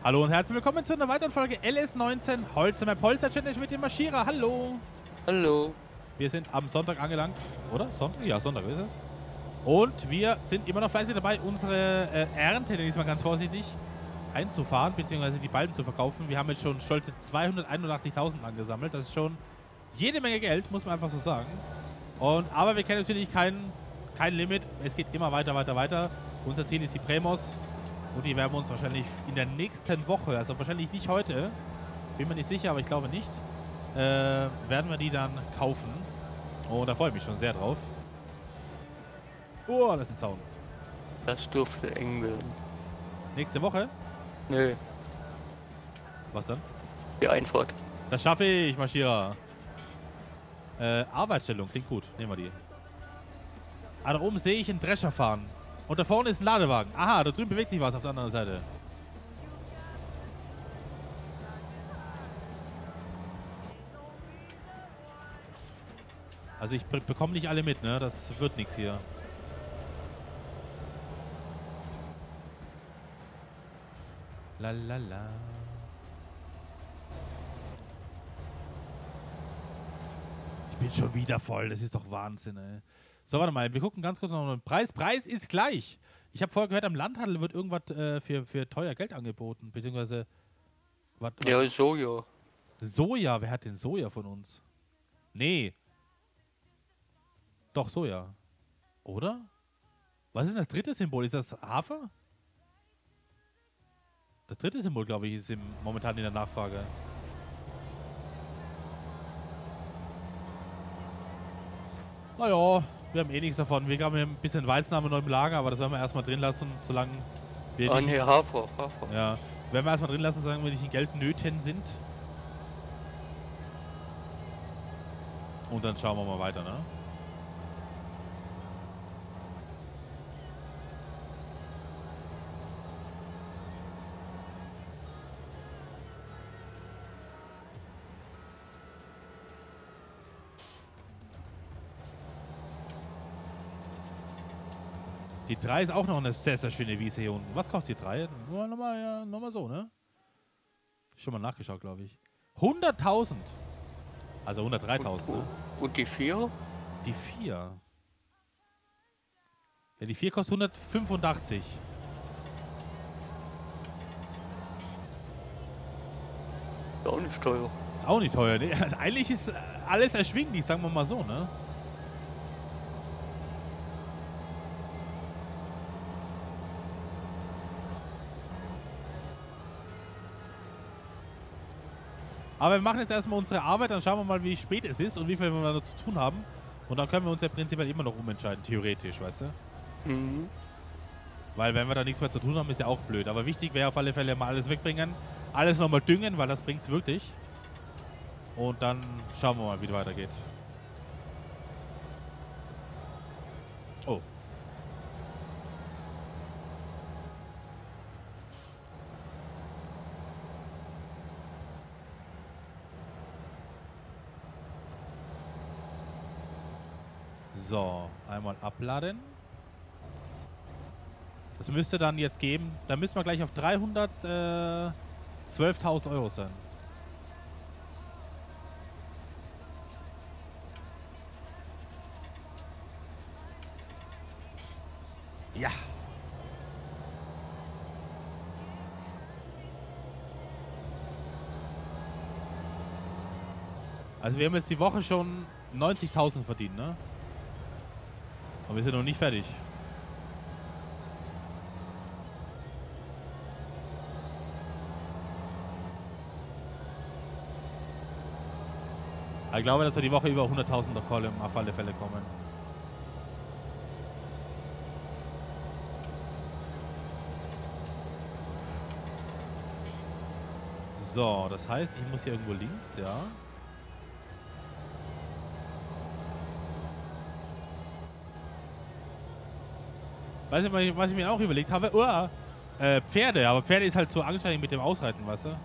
Hallo und herzlich willkommen zu einer weiteren Folge LS19 Holzheimer Polster Challenge mit dem Marschierer. Hallo. Hallo. Wir sind am Sonntag angelangt, oder? Sonntag? Ja, Sonntag ist es. Und wir sind immer noch fleißig dabei, unsere Ernte, diesmal ganz vorsichtig, einzufahren, beziehungsweise die Ballen zu verkaufen. Wir haben jetzt schon stolze 281.000 angesammelt. Das ist schon jede Menge Geld, muss man einfach so sagen. Aber wir kennen natürlich kein Limit. Es geht immer weiter, weiter, weiter. Unser Ziel ist die Premos. Und die werden wir uns wahrscheinlich in der nächsten Woche, also wahrscheinlich nicht heute, bin mir nicht sicher, aber ich glaube nicht, werden wir die dann kaufen. Und da freue ich mich schon sehr drauf. Oh, das ist ein Zaun. Das dürfte eng werden. Nächste Woche? Nö, Was dann? die Einfahrt. Das schaffe ich, Marschierer. Arbeitsstellung, klingt gut. Nehmen wir die. Ah, da oben sehe ich einen Drescher fahren. Und da vorne ist ein Ladewagen. Aha, da drüben bewegt sich was auf der anderen Seite. Also ich bekomme nicht alle mit, ne? Das wird nichts hier. Lalala. Ich bin schon wieder voll. Das ist doch Wahnsinn, ey. So, warte mal. Wir gucken ganz kurz noch den Preis. Preis ist gleich. Ich habe vorher gehört, am Landhandel wird irgendwas für teuer Geld angeboten. Beziehungsweise... Was? Ja, Soja. Soja? Wer hat denn Soja von uns? Nee. Doch, Soja. Oder? Was ist denn das dritte Symbol? Ist das Hafer? Das dritte Symbol, glaube ich, ist momentan in der Nachfrage. Naja, wir haben eh nichts davon. Wir haben hier ein bisschen Weizen haben wir noch im Lager, aber das werden wir erstmal drin lassen, solange wir Ah, nicht... nee, Hafer. Ja, werden wir erstmal drin lassen, solange wir nicht in Geldnöten sind. Und dann schauen wir mal weiter, ne? Die 3 ist auch noch eine sehr, sehr schöne Wiese hier unten. Was kostet die 3? Nochmal so, ne? Schon mal nachgeschaut, glaube ich. 100.000. Also 103.000, ne? Und die 4? Die 4. Ja, die 4 kostet 185. Ist auch nicht teuer. Ist auch nicht teuer, ne? Also eigentlich ist alles erschwinglich, sagen wir mal so, ne? Aber wir machen jetzt erstmal unsere Arbeit, dann schauen wir mal, wie spät es ist und wie viel wir da zu tun haben. Und dann können wir uns ja prinzipiell immer noch umentscheiden, theoretisch, weißt du? Mhm. Weil wenn wir da nichts mehr zu tun haben, ist ja auch blöd. Aber wichtig wäre auf alle Fälle mal alles wegbringen, alles nochmal düngen, weil das bringt es wirklich. Und dann schauen wir mal, wie es weitergeht. Oh. So, einmal abladen. Das müsste dann jetzt geben. Da müssen wir gleich auf 312.000 Euro sein. Ja. Also wir haben jetzt die Woche schon 90.000 verdient, ne? Aber wir sind noch nicht fertig. Ich glaube, dass wir die Woche über 100.000 Kohle auf alle Fälle kommen. So, das heißt, ich muss hier irgendwo links, ja. Weißt du, was ich mir auch überlegt habe? Pferde, aber Pferde ist halt so anstrengend mit dem Ausreiten, weißt du?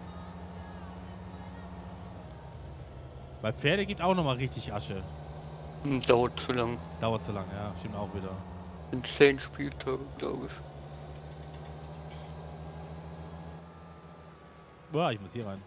Weil Pferde gibt auch nochmal richtig Asche. Dauert zu lang. Dauert zu lang, ja, stimmt auch wieder. In 10 Spieltagen, glaube ich. Boah, ich muss hier rein.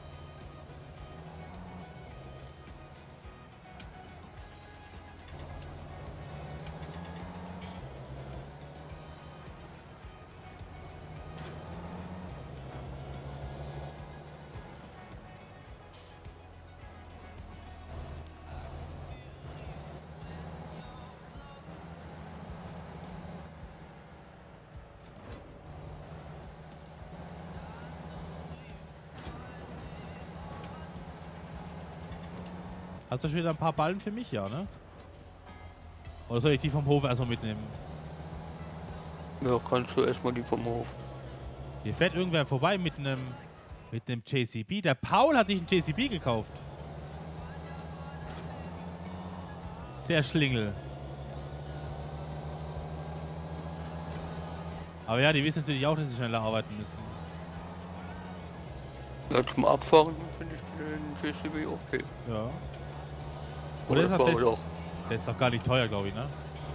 Hast du schon wieder ein paar Ballen für mich? Ja, ne? Oder soll ich die vom Hof erstmal mitnehmen? Ja, kannst du erstmal die vom Hof. Hier fährt irgendwer vorbei mit einem JCB. Der Paul hat sich einen JCB gekauft. Der Schlingel. Aber ja, die wissen natürlich auch, dass sie schneller arbeiten müssen. Ja, zum Abfahren finde ich den JCB okay. Ja. Oder Oder das auch. der ist doch gar nicht teuer, glaube ich, ne?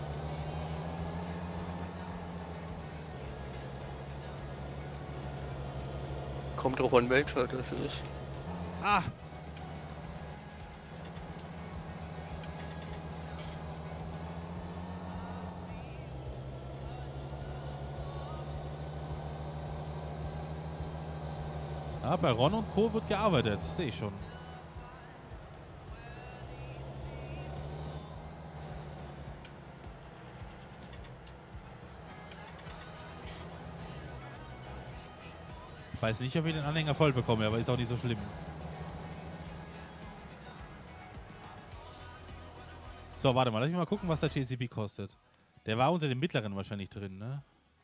Kommt drauf an, welcher das ist. Ah! Ja, bei Ron und Co. wird gearbeitet, sehe ich schon. Ich weiß nicht, ob ich den Anhänger voll bekomme, aber ist auch nicht so schlimm. So, warte mal, lass mich mal gucken, was der JCB kostet. Der war unter dem mittleren wahrscheinlich drin, ne?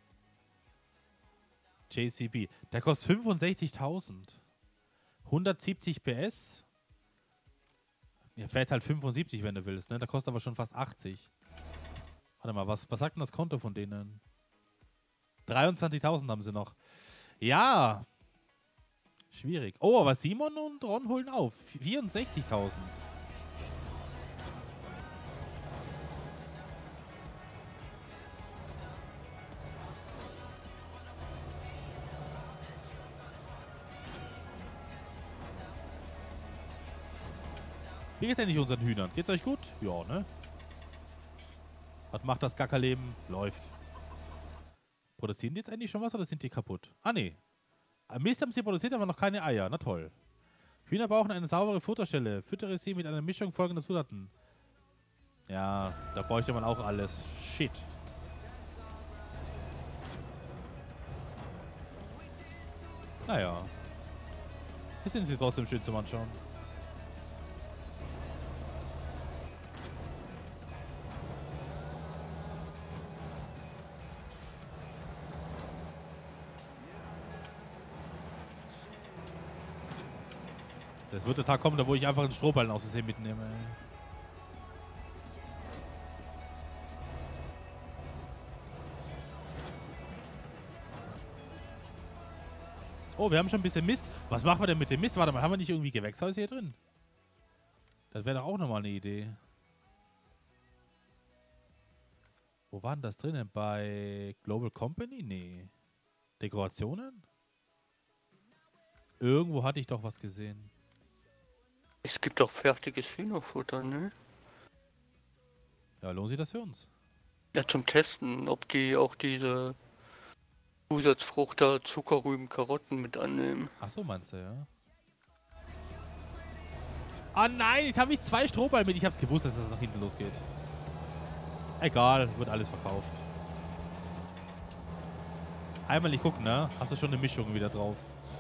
JCB. Der kostet 65.000. 170 PS. Er fährt halt 75, wenn du willst, ne? Der kostet aber schon fast 80. Warte mal, was sagt denn das Konto von denen? 23.000 haben sie noch. Ja. Schwierig. Oh, aber Simon und Ron holen auf. 64.000. Wie geht's denn nicht unseren Hühnern? Geht's euch gut? Ja, ne? Was macht das Gackerleben? Läuft. Produzieren die jetzt eigentlich schon was oder sind die kaputt? Ah, nee. Mist haben sie produziert, aber noch keine Eier. Na toll. Hühner brauchen eine saubere Futterstelle. Füttere sie mit einer Mischung folgender Zutaten. Ja, da bräuchte man auch alles. Shit. Naja. Hier sind sie trotzdem schön zum Anschauen. Das wird der Tag kommen, da wo ich einfach einen Strohballen aus Versehen mitnehme. Oh, wir haben schon ein bisschen Mist. Was machen wir denn mit dem Mist? Warte mal, haben wir nicht irgendwie Gewächshäuser hier drin? Das wäre doch auch nochmal eine Idee. Wo war denn das drinnen? Bei Global Company? Nee. Dekorationen? Irgendwo hatte ich doch was gesehen. Es gibt auch fertiges Hühnerfutter, ne? Ja, lohnt sich das für uns? Ja, zum Testen, ob die auch diese Zusatzfrucht da, Zuckerrüben, Karotten mit annehmen. Ach so, meinst du, ja? Ah nein, jetzt habe ich 2 Strohballen mit. Ich hab's gewusst, dass das nach hinten losgeht. Egal, wird alles verkauft. Einmal nicht gucken, ne? Hast du schon eine Mischung wieder drauf.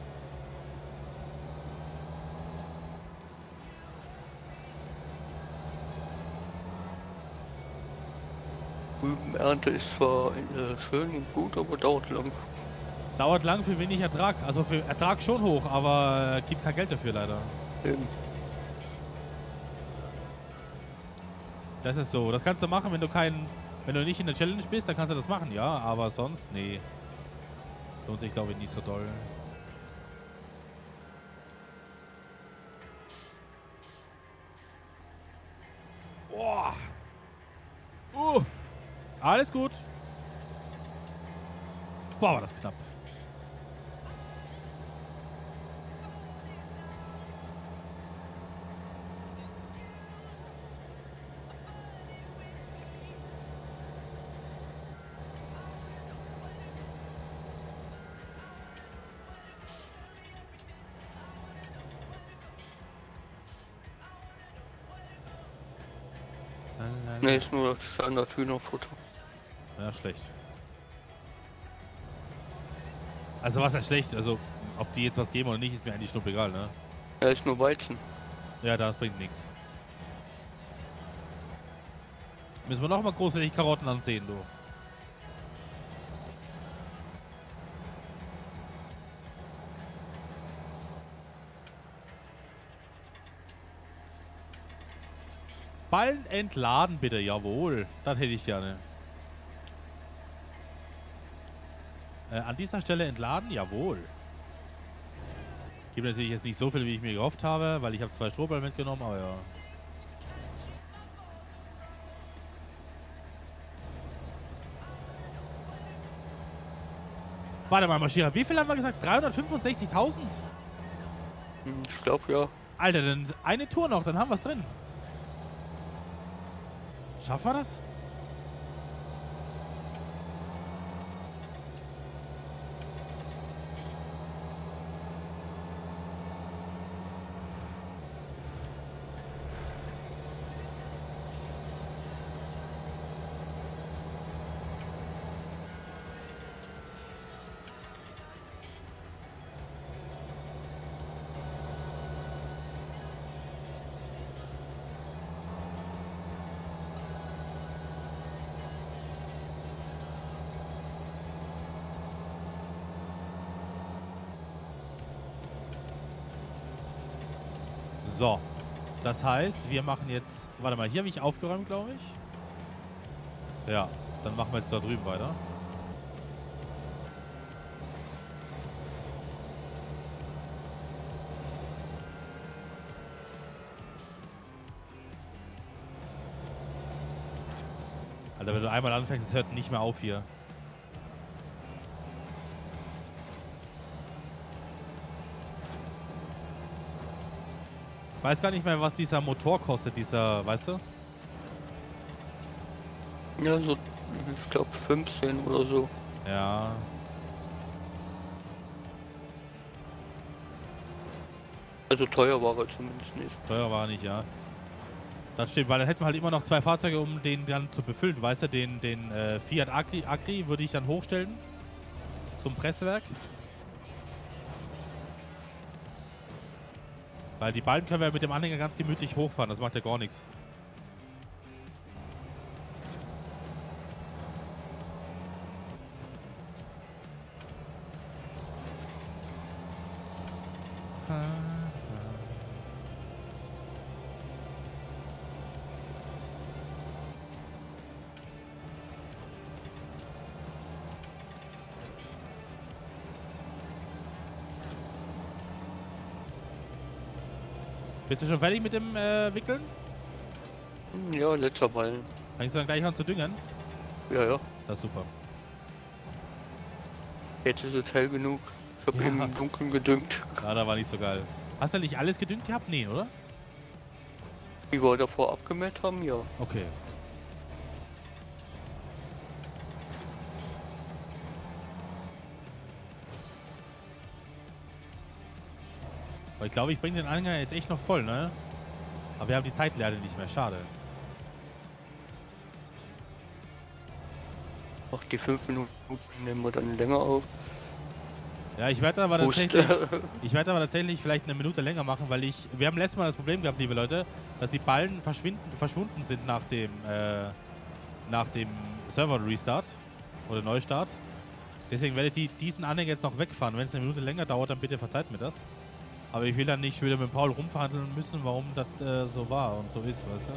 Rübenernte ist zwar schön und gut, aber dauert lang. Dauert lang für wenig Ertrag. Also für Ertrag schon hoch, aber gibt kein Geld dafür leider. Eben. Das ist so. Das kannst du machen, wenn du nicht in der Challenge bist, dann kannst du das machen, ja. Aber sonst, nee. Lohnt sich, glaube ich, nicht so doll. Boah. Alles gut. Boah, war das knapp. Ne, ist nur das Standard-Hühnerfutter. Ja, schlecht. Also was ist schlecht? Also, ob die jetzt was geben oder nicht, ist mir eigentlich stumpf egal, ne? Ja, ist nur Weizen. Ja, das bringt nichts. Müssen wir noch mal großartig Karotten ansehen, du. Ballen entladen bitte, jawohl. Das hätte ich gerne. An dieser Stelle entladen, jawohl. Gibt natürlich jetzt nicht so viel, wie ich mir gehofft habe, weil ich habe 2 Strohballen mitgenommen, aber ja. Warte mal, Maschira, wie viel haben wir gesagt? 365.000? Ich glaube ja. Alter, dann eine Tour noch, dann haben wir es drin. Schaffen wir das? So. Das heißt, wir machen jetzt... Warte mal, hier habe ich aufgeräumt, glaube ich. Ja, dann machen wir jetzt da drüben weiter. Alter, wenn du einmal anfängst, es hört nicht mehr auf hier. Ich weiß gar nicht mehr, was dieser Motor kostet, dieser, weißt du? Ja, so, ich glaube 15 oder so. Ja. Also teuer war er zumindest nicht. Teuer war er nicht, ja. Das stimmt, weil dann hätten wir halt immer noch 2 Fahrzeuge, um den dann zu befüllen. Weißt du, den Fiat Agri würde ich dann hochstellen zum Presswerk. Weil die beiden können wir mit dem Anhänger ganz gemütlich hochfahren, das macht ja gar nichts. Bist du schon fertig mit dem Wickeln? Ja, letzter Ballen. Fängst du dann gleich an zu düngen? Ja, ja. Das ist super. Jetzt ist es hell genug. Ich habe Ja. im Dunkeln gedüngt. Ja, da war nicht so geil. Hast du nicht alles gedüngt gehabt? Nee, oder? Die wir davor abgemäht haben, ja. Okay. Aber ich glaube, ich bringe den Anhänger jetzt echt noch voll, ne? Aber wir haben die Zeit leider nicht mehr. Schade. Ach, die 5 Minuten nehmen wir dann länger auf. Ja, ich werde aber tatsächlich vielleicht eine Minute länger machen, weil wir haben letztes Mal das Problem gehabt, liebe Leute, dass die Ballen verschwunden sind nach dem Server-Restart oder Neustart. Deswegen werde ich diesen Anhänger jetzt noch wegfahren. Wenn es eine Minute länger dauert, dann bitte verzeiht mir das. Aber ich will dann nicht wieder mit Paul rumverhandeln müssen, warum das so war und so ist, weißt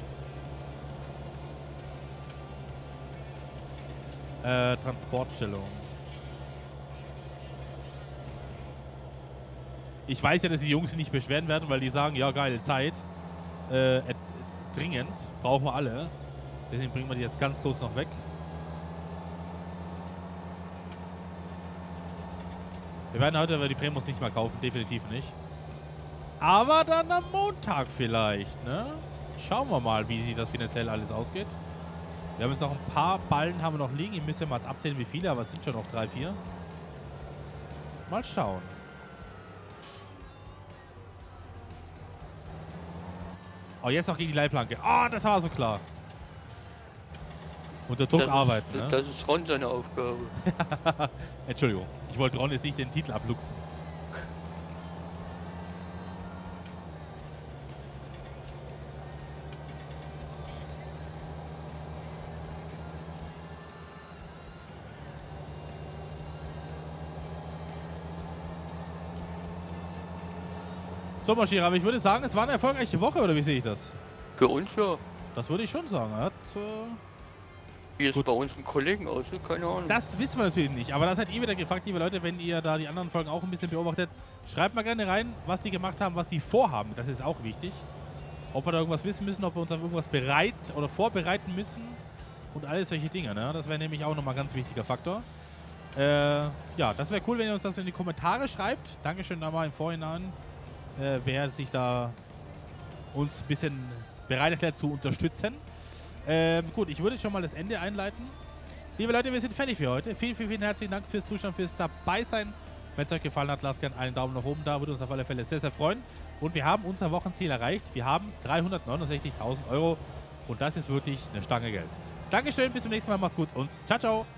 du? Transportstellung. Ich weiß ja, dass die Jungs sich nicht beschweren werden, weil die sagen, ja geil, Zeit. Dringend. Brauchen wir alle. Deswegen bringen wir die jetzt ganz kurz noch weg. Wir werden heute aber die Primus nicht mehr kaufen, definitiv nicht. Aber dann am Montag vielleicht, ne? Schauen wir mal, wie sich das finanziell alles ausgeht. Wir haben jetzt noch ein paar Ballen haben wir noch liegen. Ich müsste mal jetzt abzählen, wie viele, aber es sind schon noch 3, 4. Mal schauen. Oh, jetzt noch gegen die Leitplanke. Oh, das war so klar. Unter Druck arbeiten, ne? Das ist Ron seine Aufgabe. Entschuldigung, ich wollte Ron jetzt nicht den Titel abluchsen. So, Maschira, aber ich würde sagen, es war eine erfolgreiche Woche, oder wie sehe ich das? Für uns ja. Das würde ich schon sagen. Wie es bei unseren Kollegen aussieht, keine Ahnung. Das wissen wir natürlich nicht, aber das hat ihr wieder gefragt, liebe Leute, wenn ihr da die anderen Folgen auch ein bisschen beobachtet, schreibt mal gerne rein, was die gemacht haben, was die vorhaben. Das ist auch wichtig. Ob wir da irgendwas wissen müssen, ob wir uns auf irgendwas vorbereiten müssen und alles solche Dinge. Ne? Das wäre nämlich auch nochmal ein ganz wichtiger Faktor. Ja, das wäre cool, wenn ihr uns das in die Kommentare schreibt. Dankeschön da mal im Vorhinein, wer sich da uns ein bisschen bereit erklärt zu unterstützen. Gut, ich würde schon mal das Ende einleiten. Liebe Leute, wir sind fertig für heute. Vielen, vielen, vielen herzlichen Dank fürs Zuschauen, fürs dabei sein. Wenn es euch gefallen hat, lasst gerne einen Daumen nach oben da. Würde uns auf alle Fälle sehr, sehr freuen. Und wir haben unser Wochenziel erreicht. Wir haben 369.000 Euro. Und das ist wirklich eine Stange Geld. Dankeschön, bis zum nächsten Mal. Macht's gut und ciao, ciao.